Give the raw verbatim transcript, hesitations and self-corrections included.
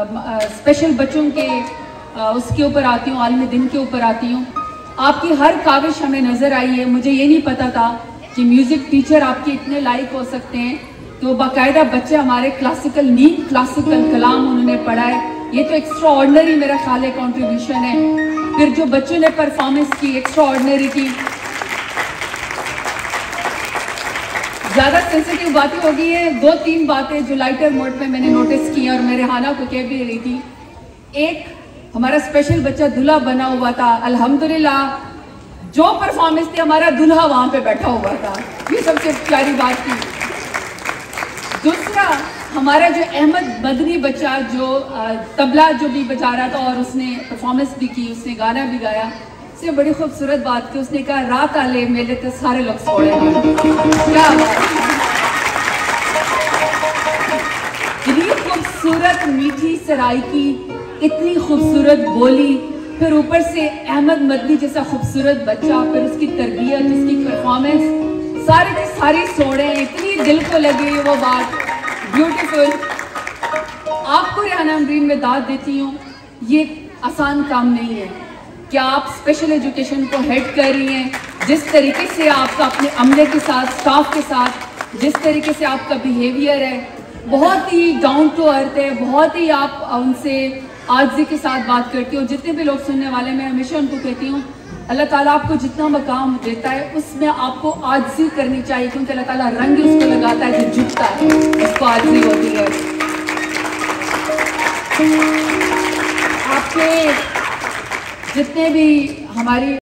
Special बच्चों के आ, उसके ऊपर आती हूँ, आलमी दिन के ऊपर आती हूँ। आपकी हर काविश हमें नज़र आई है। मुझे ये नहीं पता था कि म्यूज़िक टीचर आपके इतने लायक हो सकते हैं कि वो बाकायदा बच्चे हमारे क्लासिकल नीम क्लासिकल कलाम उन्होंने पढ़ा है। ये तो एक्स्ट्रा ऑर्डिनरी मेरा ख्याल है कॉन्ट्रीब्यूशन है। फिर जो बच्चों ने परफॉर्मेंस की एक्स्ट्रा ऑर्डिनरी की। ज़्यादा सेंसिटिव बातें हो गई हैं, दो तीन बातें जो लाइटर मोड पे मैंने नोटिस की और मैं रेहाना को कह भी रही थी। एक, हमारा स्पेशल बच्चा दूल्हा बना हुआ था, अल्हम्दुलिल्लाह जो परफॉर्मेंस थी हमारा दूल्हा वहां पे बैठा हुआ था, ये सबसे प्यारी बात थी। दूसरा, हमारा जो अहमद मदनी बच्चा जो तबला जो भी बजा रहा था और उसने परफॉर्मेंस भी की, उसने गाना भी गाया, उसने बड़ी खूबसूरत बात की। उसने कहा रात आले मेले तो सारे लोग सोए हैं। क्या इतनी खूबसूरत मीठी सराइकी, इतनी खूबसूरत बोली, फिर ऊपर से अहमद मदनी जैसा खूबसूरत बच्चा, फिर उसकी तरबियत, उसकी परफॉर्मेंस, सारी की सारी सोड़े इतनी दिल को लगी वो बात, ब्यूटीफुल। आपको रेहाना अमरीन में दाद देती हूँ, ये आसान काम नहीं है कि आप स्पेशल एजुकेशन को हेड कर रही हैं। जिस तरीके से आपका अपने अमले के साथ, स्टाफ के साथ जिस तरीके से आपका बिहेवियर है, बहुत ही डाउन टू अर्थ है, बहुत ही आप उनसे आजिज़ी के साथ बात करती हो। जितने भी लोग सुनने वाले, मैं हमेशा उनको कहती हूँ अल्लाह ताला आपको जितना मकाम देता है उसमें आपको आजिज़ी करनी चाहिए, क्योंकि अल्लाह ताला रंग उसको लगाता है जो झुकता है, उसको आजिज़ी होती है। आपके जितने भी हमारी